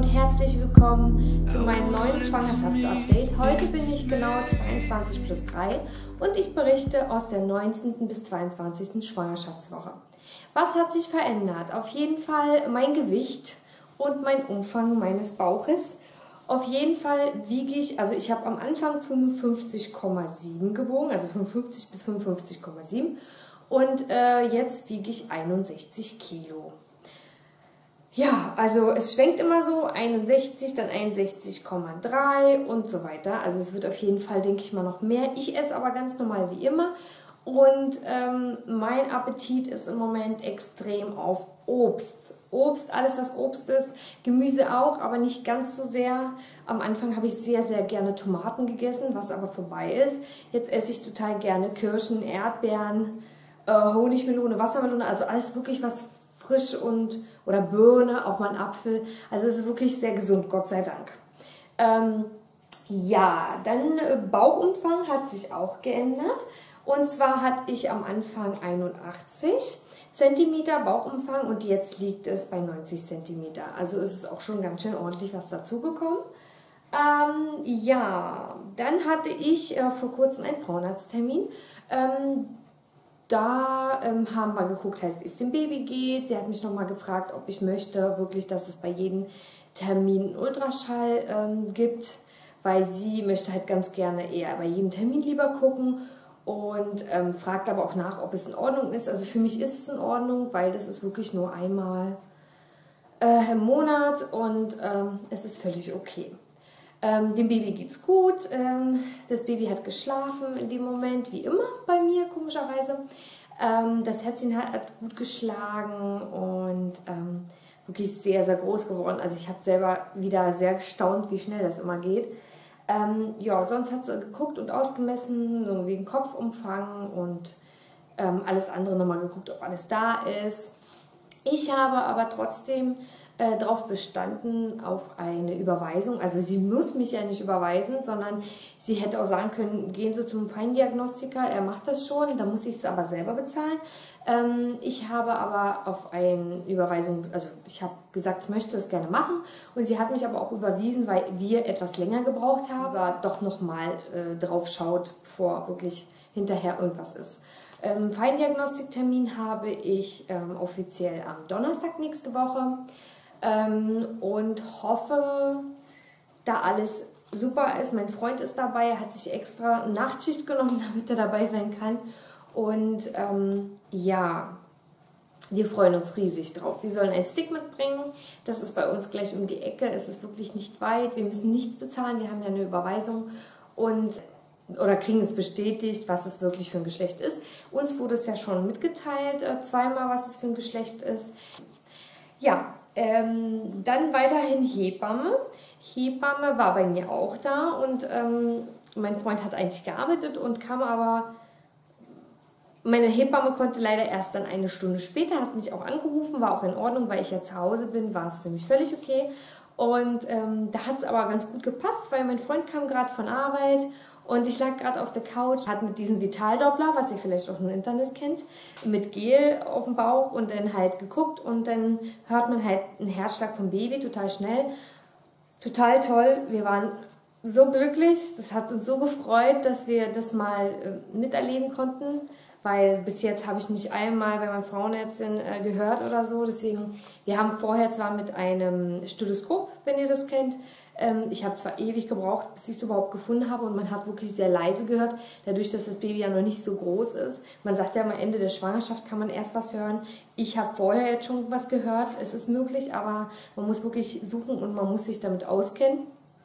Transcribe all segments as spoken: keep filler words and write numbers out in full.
herzlich willkommen zu meinem neuen Schwangerschaftsupdate. Heute bin ich genau zweiundzwanzig plus drei und ich berichte aus der neunzehnten bis zweiundzwanzigsten Schwangerschaftswoche. Was hat sich verändert? Auf jeden Fall mein Gewicht und mein Umfang meines Bauches. Auf jeden Fall wiege ich, also ich habe am Anfang fünfundfünfzig Komma sieben gewogen, also fünfundfünfzig bis fünfundfünfzig Komma sieben und äh, jetzt wiege ich einundsechzig Kilo. Ja, also es schwenkt immer so, einundsechzig, dann einundsechzig Komma drei und so weiter. Also es wird auf jeden Fall, denke ich mal, noch mehr. Ich esse aber ganz normal wie immer und ähm, mein Appetit ist im Moment extrem auf Obst. Obst, alles was Obst ist, Gemüse auch, aber nicht ganz so sehr. Am Anfang habe ich sehr, sehr gerne Tomaten gegessen, was aber vorbei ist. Jetzt esse ich total gerne Kirschen, Erdbeeren, äh, Honigmelone, Wassermelone, also alles wirklich was frisch und oder Birne, auch mal ein Apfel. Also es ist wirklich sehr gesund, Gott sei Dank. Ähm, ja, dann äh, Bauchumfang hat sich auch geändert. Und zwar hatte ich am Anfang einundachtzig Zentimeter Bauchumfang und jetzt liegt es bei neunzig Zentimeter. Also ist es auch schon ganz schön ordentlich was dazugekommen. Ähm, ja, dann hatte ich äh, vor kurzem einen Frauenarzttermin. Ähm, Da ähm, haben wir geguckt, halt, wie es dem Baby geht. Sie hat mich nochmal gefragt, ob ich möchte, wirklich, dass es bei jedem Termin einen Ultraschall ähm, gibt, weil sie möchte halt ganz gerne eher bei jedem Termin lieber gucken und ähm, fragt aber auch nach, ob es in Ordnung ist. Also für mich ist es in Ordnung, weil das ist wirklich nur einmal äh, im Monat und ähm, es ist völlig okay. Ähm, dem Baby geht's gut, ähm, das Baby hat geschlafen in dem Moment, wie immer bei mir, komischerweise. Ähm, das Herzchen hat, hat gut geschlagen und ähm, wirklich sehr, sehr groß geworden. Also ich habe selber wieder sehr gestaunt, wie schnell das immer geht. Ähm, ja, sonst hat sie geguckt und ausgemessen, so wegen Kopfumfang und ähm, alles andere nochmal geguckt, ob alles da ist. Ich habe aber trotzdem Äh, darauf bestanden, auf eine Überweisung. Also sie muss mich ja nicht überweisen, sondern sie hätte auch sagen können, gehen Sie zum Feindiagnostiker, er macht das schon, da muss ich es aber selber bezahlen. Ähm, ich habe aber auf eine Überweisung, also ich habe gesagt, ich möchte das gerne machen und sie hat mich aber auch überwiesen, weil wir etwas länger gebraucht haben, aber doch nochmal äh, drauf schaut, bevor wirklich hinterher irgendwas ist. Ähm, Feindiagnostiktermin habe ich ähm, offiziell am Donnerstag nächste Woche. Ähm, und hoffe, da alles super ist. Mein Freund ist dabei, er hat sich extra eine Nachtschicht genommen, damit er dabei sein kann. Und ähm, ja, wir freuen uns riesig drauf. Wir sollen einen Stick mitbringen. Das ist bei uns gleich um die Ecke. Es ist wirklich nicht weit. Wir müssen nichts bezahlen. Wir haben ja eine Überweisung und oder kriegen es bestätigt, was es wirklich für ein Geschlecht ist. Uns wurde es ja schon mitgeteilt, äh, zweimal, was es für ein Geschlecht ist. Ja, ähm, dann weiterhin Hebamme. Hebamme war bei mir auch da und ähm, mein Freund hat eigentlich gearbeitet und kam aber, meine Hebamme konnte leider erst dann eine Stunde später, hat mich auch angerufen, war auch in Ordnung, weil ich ja zu Hause bin, war es für mich völlig okay. Und ähm, da hat es aber ganz gut gepasst, weil mein Freund kam gerade von Arbeit und ich lag gerade auf der Couch, hat mit diesem Vitaldoppler, was ihr vielleicht aus dem Internet kennt, mit Gel auf dem Bauch und dann halt geguckt und dann hört man halt einen Herzschlag vom Baby total schnell. Total toll, wir waren so glücklich, das hat uns so gefreut, dass wir das mal äh, miterleben konnten, weil bis jetzt habe ich nicht einmal bei meiner Frauenärztin äh, gehört oder so, deswegen, wir haben vorher zwar mit einem Stethoskop, wenn ihr das kennt, ähm, ich habe zwar ewig gebraucht, bis ich es überhaupt gefunden habe und man hat wirklich sehr leise gehört, dadurch, dass das Baby ja noch nicht so groß ist. Man sagt ja am Ende der Schwangerschaft kann man erst was hören. Ich habe vorher jetzt schon was gehört, es ist möglich, aber man muss wirklich suchen und man muss sich damit auskennen.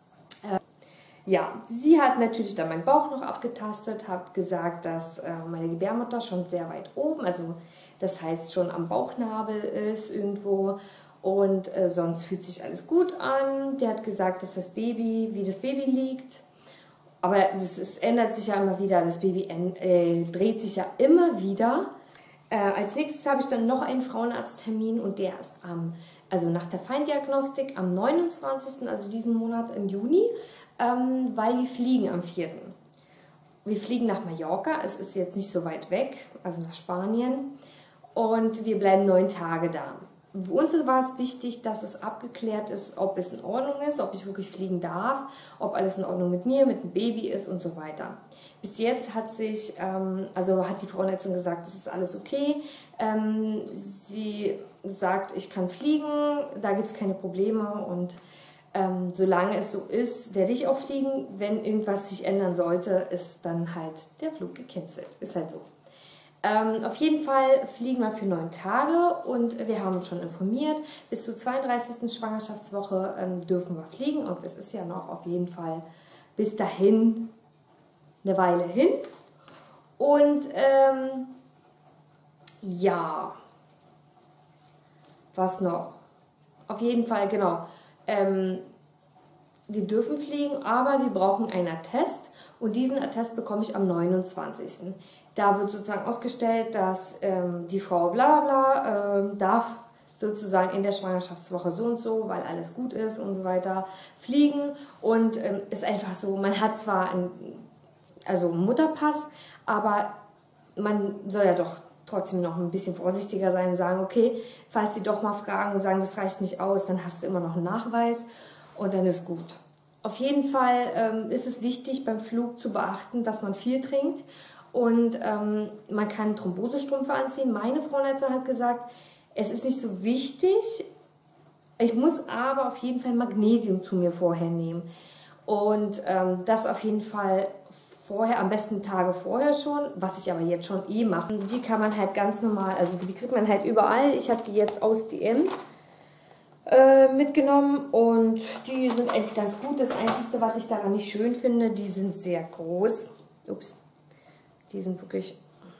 Ja, sie hat natürlich dann meinen Bauch noch abgetastet, hat gesagt, dass äh, meine Gebärmutter schon sehr weit oben, also das heißt schon am Bauchnabel ist irgendwo und äh, sonst fühlt sich alles gut an. Der hat gesagt, dass das Baby, wie das Baby liegt, aber es, es ändert sich ja immer wieder, das Baby äh, dreht sich ja immer wieder. Äh, als nächstes habe ich dann noch einen Frauenarzttermin und der ist am, also nach der Feindiagnostik am neunundzwanzigsten, also diesen Monat im Juni. Ähm, weil wir fliegen am vierten Wir fliegen nach Mallorca, es ist jetzt nicht so weit weg, also nach Spanien und wir bleiben neun Tage da. für uns war es wichtig, dass es abgeklärt ist, ob es in Ordnung ist, ob ich wirklich fliegen darf, ob alles in Ordnung mit mir, mit dem Baby ist und so weiter. Bis jetzt hat sich, ähm, also hat die Frauenärztin gesagt, es ist alles okay. Ähm, sie sagt, ich kann fliegen, da gibt es keine Probleme und ähm, solange es so ist, werde ich auch fliegen. Wenn irgendwas sich ändern sollte, ist dann halt der Flug gecancelt. Ist halt so. Ähm, auf jeden Fall fliegen wir für neun Tage und wir haben uns schon informiert, bis zur zweiunddreißigsten Schwangerschaftswoche ähm, dürfen wir fliegen und es ist ja noch auf jeden Fall bis dahin eine Weile hin. Und ähm, ja, was noch? Auf jeden Fall, genau, ähm, wir dürfen fliegen, aber wir brauchen einen Attest und diesen Attest bekomme ich am neunundzwanzigsten Da wird sozusagen ausgestellt, dass ähm, die Frau bla bla bla ähm, darf sozusagen in der Schwangerschaftswoche so und so, weil alles gut ist und so weiter, fliegen. Und ähm, ist einfach so, man hat zwar einen, also einen Mutterpass, aber man soll ja doch trotzdem noch ein bisschen vorsichtiger sein und sagen, okay, falls sie doch mal fragen und sagen, das reicht nicht aus, dann hast du immer noch einen Nachweis und dann ist gut. Auf jeden Fall ähm, ist es wichtig beim Flug zu beachten, dass man viel trinkt. Und ähm, man kann Thrombosestrümpfe anziehen. Meine Frauenärztin hat gesagt, es ist nicht so wichtig. Ich muss aber auf jeden Fall Magnesium zu mir vorher nehmen. Und ähm, das auf jeden Fall vorher, am besten Tage vorher schon, was ich aber jetzt schon eh mache. Die kann man halt ganz normal, also die kriegt man halt überall. Ich habe die jetzt aus D M äh, mitgenommen und die sind eigentlich ganz gut. Das Einzige, was ich daran nicht schön finde, die sind sehr groß. Ups. Die sind wirklich...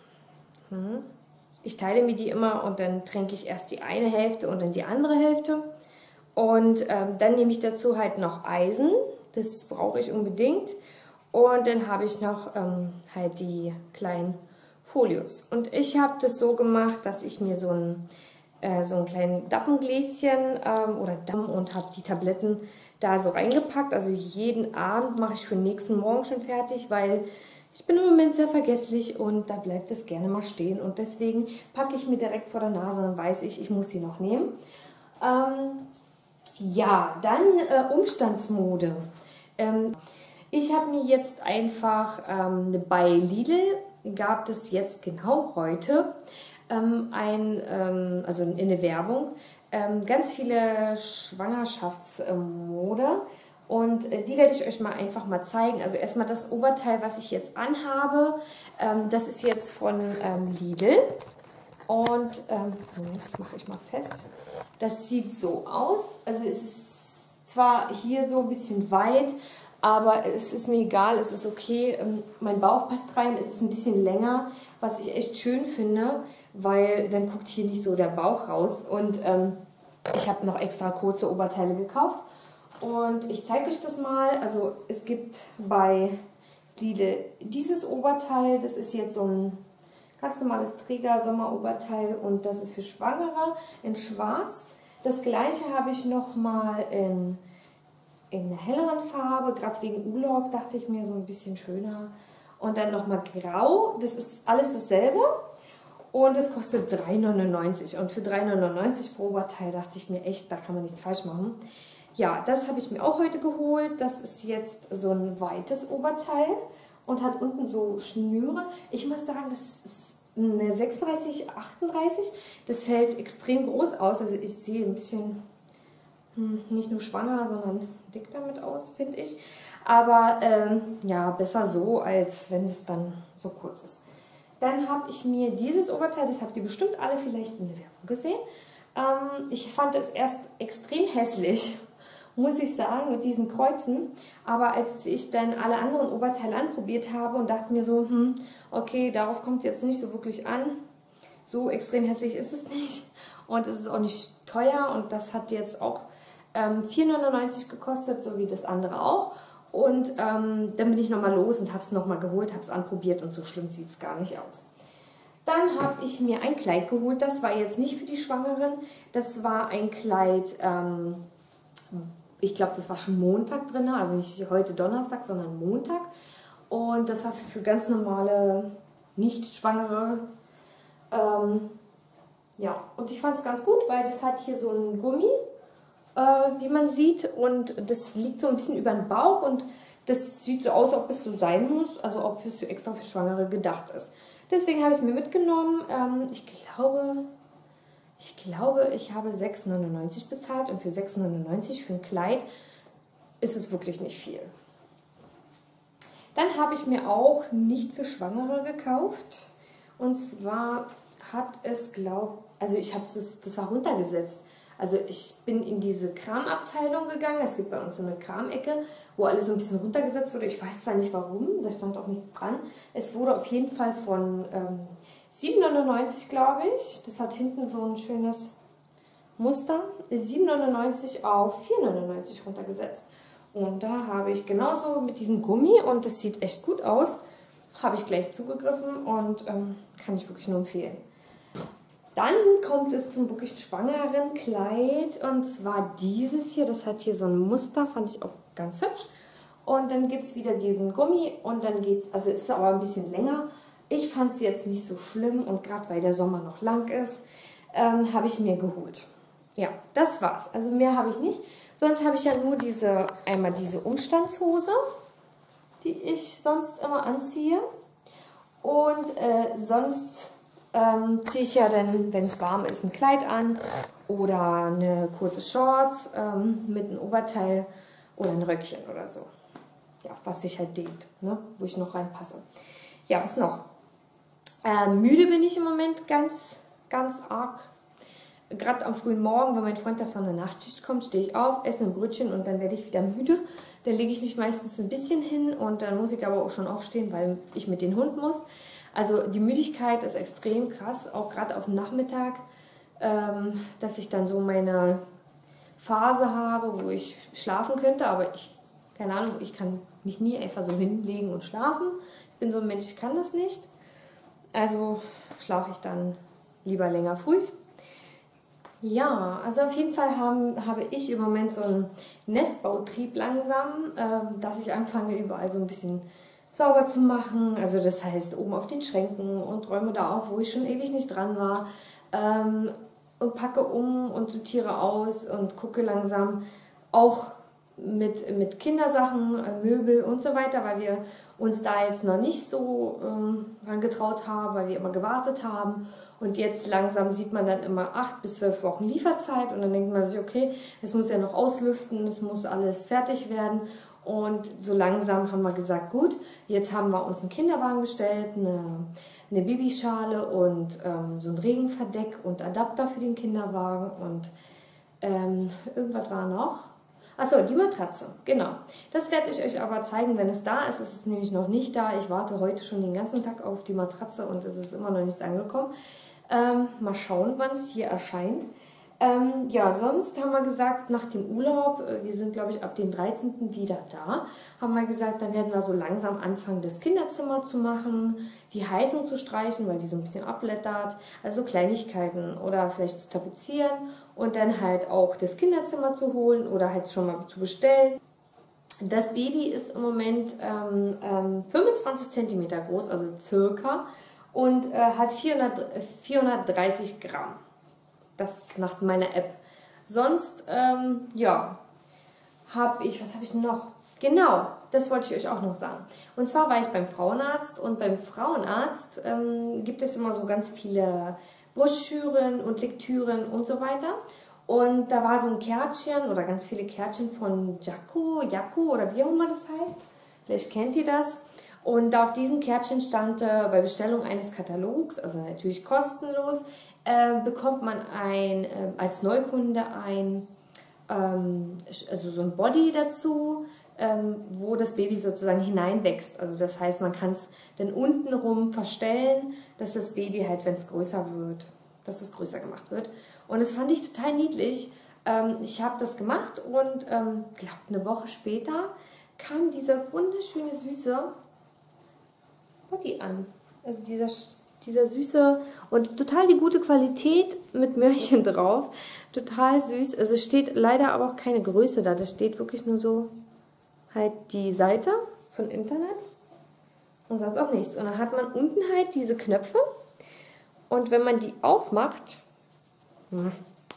Hm. Ich teile mir die immer und dann trinke ich erst die eine Hälfte und dann die andere Hälfte. Und ähm, dann nehme ich dazu halt noch Eisen. Das brauche ich unbedingt. Und dann habe ich noch ähm, halt die kleinen Folios. Und ich habe das so gemacht, dass ich mir so ein, äh, so ein kleines Dappengläschen ähm, oder Dappen und habe die Tabletten da so reingepackt. Also jeden Abend mache ich für den nächsten Morgen schon fertig, weil... Ich bin im Moment sehr vergesslich und da bleibt es gerne mal stehen. Und deswegen packe ich mir direkt vor der Nase, dann weiß ich, ich muss sie noch nehmen. Ähm, ja, dann äh, Umstandsmode. Ähm, ich habe mir jetzt einfach ähm, bei Lidl, gab es jetzt genau heute, ähm, ein, ähm, also in der Werbung, ähm, ganz viele Schwangerschaftsmode. Und die werde ich euch mal einfach mal zeigen. Also erstmal das Oberteil, was ich jetzt anhabe. Ähm, das ist jetzt von ähm, Lidl. Und ähm, ich mache euch mal fest. Das sieht so aus. Also es ist zwar hier so ein bisschen weit, aber es ist mir egal, es ist okay. Ähm, mein Bauch passt rein, es ist ein bisschen länger, was ich echt schön finde, weil dann guckt hier nicht so der Bauch raus. Und ähm, ich habe noch extra kurze Oberteile gekauft. Und ich zeige euch das mal. Also es gibt bei Lidl dieses Oberteil, das ist jetzt so ein ganz normales Träger-Sommeroberteil und das ist für Schwangere in schwarz. Das gleiche habe ich nochmal in, in einer helleren Farbe, gerade wegen Urlaub dachte ich mir so ein bisschen schöner. Und dann nochmal grau, das ist alles dasselbe und es kostet drei neunundneunzig. Und für drei neunundneunzig pro Oberteil dachte ich mir echt, da kann man nichts falsch machen. Ja, das habe ich mir auch heute geholt. Das ist jetzt so ein weites Oberteil und hat unten so Schnüre. Ich muss sagen, das ist eine sechsunddreißig, achtunddreißig. Das fällt extrem groß aus. Also ich sehe ein bisschen hm, nicht nur schwanger, sondern dick damit aus, finde ich. Aber ähm, ja, besser so, als wenn es dann so kurz ist. Dann habe ich mir dieses Oberteil, das habt ihr bestimmt alle vielleicht in der Werbung gesehen. Ähm, ich fand es erst extrem hässlich, muss ich sagen, mit diesen Kreuzen. Aber als ich dann alle anderen Oberteile anprobiert habe und dachte mir so, hm, okay, darauf kommt es jetzt nicht so wirklich an. So extrem hässlich ist es nicht. Und es ist auch nicht teuer. Und das hat jetzt auch ähm, vier neunundneunzig gekostet, so wie das andere auch. Und ähm, dann bin ich nochmal los und habe es nochmal geholt, habe es anprobiert und so schlimm sieht es gar nicht aus. Dann habe ich mir ein Kleid geholt. Das war jetzt nicht für die Schwangeren. Das war ein Kleid... Ähm, Ich glaube, das war schon Montag drin, also nicht heute Donnerstag, sondern Montag. Und das war für ganz normale, nicht Schwangere. Ähm, Ja, und ich fand es ganz gut, weil das hat hier so einen Gummi, äh, wie man sieht. Und das liegt so ein bisschen über den Bauch und das sieht so aus, ob es so sein muss, also ob es so extra für Schwangere gedacht ist. Deswegen habe ich es mir mitgenommen. Ähm, ich glaube, ich glaube, ich habe sechs neunundneunzig bezahlt und für sechs neunundneunzig für ein Kleid ist es wirklich nicht viel. Dann habe ich mir auch nicht für Schwangere gekauft. Und zwar hat es, glaube also ich habe es, das war runtergesetzt. Also ich bin in diese Kramabteilung gegangen. Es gibt bei uns so eine Kramecke, wo alles so ein bisschen runtergesetzt wurde. Ich weiß zwar nicht warum, da stand auch nichts dran. Es wurde auf jeden Fall von ähm, sieben neunundneunzig, glaube ich. Das hat hinten so ein schönes Muster. sieben neunundneunzig auf vier neunundneunzig runtergesetzt. Und da habe ich genauso mit diesem Gummi, und das sieht echt gut aus, habe ich gleich zugegriffen und ähm, kann ich wirklich nur empfehlen. Dann kommt es zum wirklich schwangeren Kleid, und zwar dieses hier, das hat hier so ein Muster, fand ich auch ganz hübsch. Und dann gibt es wieder diesen Gummi und dann geht es, also ist aber ein bisschen länger. Ich fand es jetzt nicht so schlimm, und gerade weil der Sommer noch lang ist, ähm, habe ich mir geholt. Ja, das war's. Also mehr habe ich nicht. Sonst habe ich ja nur diese, einmal diese Umstandshose, die ich sonst immer anziehe. Und äh, sonst ähm, ziehe ich ja dann, wenn es warm ist, ein Kleid an oder eine kurze Shorts ähm, mit einem Oberteil oder ein Röckchen oder so. Ja, was sich halt dehnt, ne? Wo ich noch reinpasse. Ja, was noch? Äh, müde bin ich im Moment ganz, ganz arg. Gerade am frühen Morgen, wenn mein Freund da von der Nachtschicht kommt, stehe ich auf, esse ein Brötchen und dann werde ich wieder müde. Dann lege ich mich meistens ein bisschen hin und dann muss ich aber auch schon aufstehen, weil ich mit dem Hund muss. Also die Müdigkeit ist extrem krass, auch gerade auf dem Nachmittag, ähm, dass ich dann so meine Phase habe, wo ich schlafen könnte, aber ich, keine Ahnung, ich kann mich nie einfach so hinlegen und schlafen. Ich bin so ein Mensch, ich kann das nicht. Also schlafe ich dann lieber länger früh. Ja, also auf jeden Fall haben, habe ich im Moment so einen Nestbautrieb langsam, ähm, dass ich anfange überall so ein bisschen sauber zu machen. Also das heißt oben auf den Schränken und räume da auf, wo ich schon ewig nicht dran war. Ähm, und packe um und sortiere aus und gucke langsam auch mit, mit Kindersachen, äh, Möbel und so weiter, weil wir uns da jetzt noch nicht so ähm, dran getraut haben, weil wir immer gewartet haben. Und jetzt langsam sieht man dann immer acht bis zwölf Wochen Lieferzeit und dann denkt man sich, okay, es muss ja noch auslüften, es muss alles fertig werden. Und so langsam haben wir gesagt, gut, jetzt haben wir uns einen Kinderwagen bestellt, eine, eine Babyschale und ähm, so ein Regenverdeck und Adapter für den Kinderwagen und ähm, irgendwas war noch. Achso, die Matratze, genau. Das werde ich euch aber zeigen, wenn es da ist. Es ist nämlich noch nicht da. Ich warte heute schon den ganzen Tag auf die Matratze und es ist immer noch nicht angekommen. Ähm, mal schauen, wann es hier erscheint. Ähm, ja, sonst haben wir gesagt, nach dem Urlaub, wir sind glaube ich ab dem dreizehnten wieder da, haben wir gesagt, dann werden wir so langsam anfangen, das Kinderzimmer zu machen, die Heizung zu streichen, weil die so ein bisschen abblättert, also Kleinigkeiten oder vielleicht zu tapezieren und dann halt auch das Kinderzimmer zu holen oder halt schon mal zu bestellen. Das Baby ist im Moment ähm, ähm, fünfundzwanzig Zentimeter groß, also circa, und äh, hat vierhundertdreißig Gramm. Das nach meiner App. Sonst, ähm, ja, habe ich, was habe ich noch? Genau, das wollte ich euch auch noch sagen. Und zwar war ich beim Frauenarzt und beim Frauenarzt ähm, gibt es immer so ganz viele Broschüren und Lektüren und so weiter. Und da war so ein Kärtchen oder ganz viele Kärtchen von Jaco, Jaco oder wie auch immer das heißt. Vielleicht kennt ihr das. Und auf diesem Kärtchen stand äh, bei Bestellung eines Katalogs, also natürlich kostenlos, äh, bekommt man ein, äh, als Neukunde ein, ähm, also so ein Body dazu, ähm, wo das Baby sozusagen hineinwächst. Also das heißt, man kann es dann untenrum verstellen, dass das Baby halt, wenn es größer wird, dass es größer gemacht wird. Und das fand ich total niedlich. Ähm, ich habe das gemacht und ähm, glaube eine Woche später kam dieser wunderschöne, süße Body an. Also dieser, dieser süße und total die gute Qualität mit Möhrchen drauf. Total süß. Also es steht leider aber auch keine Größe da. Das steht wirklich nur so halt die Seite von Internet und sonst auch nichts. Und dann hat man unten halt diese Knöpfe und wenn man die aufmacht, Hm.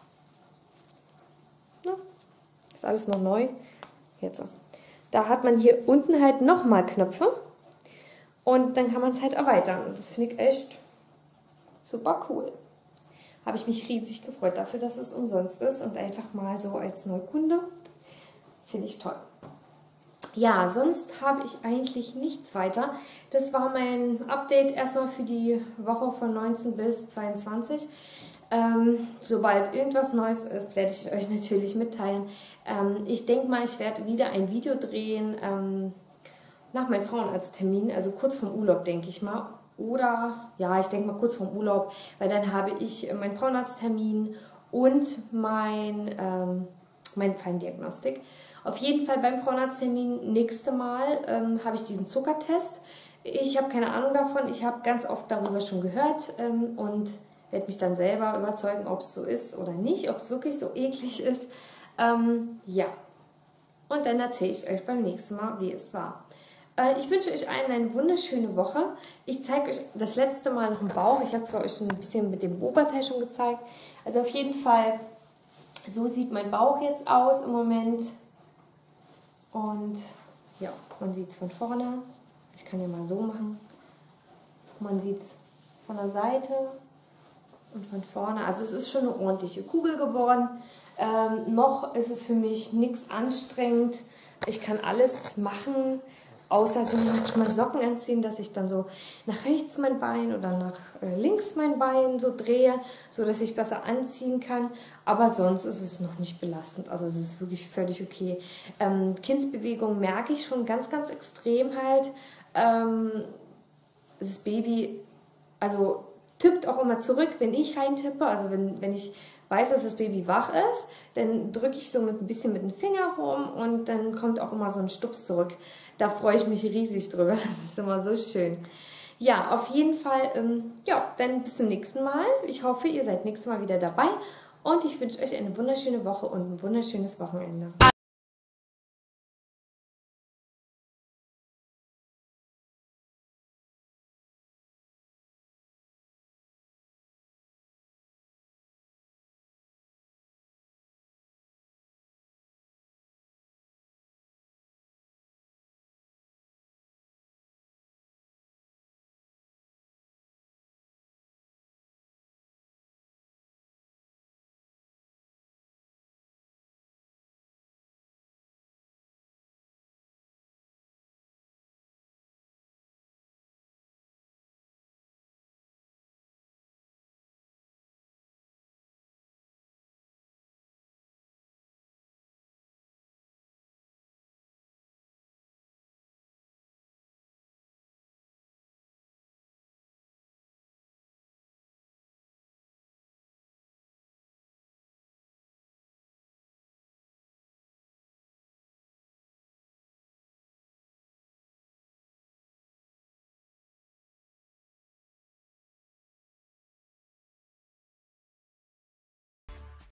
Ja, ist alles noch neu. Jetzt so. Da hat man hier unten halt nochmal Knöpfe. Und dann kann man es halt erweitern. Und das finde ich echt super cool. Habe ich mich riesig gefreut dafür, dass es umsonst ist. Und einfach mal so als Neukunde. Finde ich toll. Ja, sonst habe ich eigentlich nichts weiter. Das war mein Update erstmal für die Woche von neunzehn bis zweiundzwanzig. Ähm, sobald irgendwas Neues ist, werde ich euch natürlich mitteilen. Ähm, ich denke mal, ich werde wieder ein Video drehen ähm, nach meinem Frauenarzttermin, also kurz vorm Urlaub, denke ich mal. Oder, ja, ich denke mal kurz vorm Urlaub, weil dann habe ich meinen Frauenarzttermin und mein, ähm, meine Feindiagnostik. Auf jeden Fall beim Frauenarzttermin nächste Mal ähm, habe ich diesen Zuckertest. Ich habe keine Ahnung davon, ich habe ganz oft darüber schon gehört ähm, und werde mich dann selber überzeugen, ob es so ist oder nicht, ob es wirklich so eklig ist. Ähm, ja, und dann erzähle ich euch beim nächsten Mal, wie es war. Äh, ich wünsche euch allen eine wunderschöne Woche. Ich zeige euch das letzte Mal noch den Bauch. Ich habe zwar euch schon ein bisschen mit dem Oberteil schon gezeigt. Also auf jeden Fall, so sieht mein Bauch jetzt aus im Moment. Und ja, man sieht es von vorne. Ich kann ja mal so machen. Man sieht es von der Seite und von vorne. Also es ist schon eine ordentliche Kugel geworden. Ähm, noch ist es für mich nichts anstrengend. Ich kann alles machen, außer so manchmal Socken anziehen, dass ich dann so nach rechts mein Bein oder nach äh, links mein Bein so drehe, so dass ich besser anziehen kann. Aber sonst ist es noch nicht belastend. Also es ist wirklich völlig okay. Ähm, Kindsbewegung merke ich schon ganz, ganz extrem halt. Ähm, das Baby, also tippt auch immer zurück, wenn ich reintippe. Also wenn, wenn ich weiß, dass das Baby wach ist, dann drücke ich so mit ein bisschen mit dem Finger rum und dann kommt auch immer so ein Stups zurück. Da freue ich mich riesig drüber. Das ist immer so schön. Ja, auf jeden Fall, ähm, ja, dann bis zum nächsten Mal. Ich hoffe, ihr seid nächstes Mal wieder dabei und ich wünsche euch eine wunderschöne Woche und ein wunderschönes Wochenende.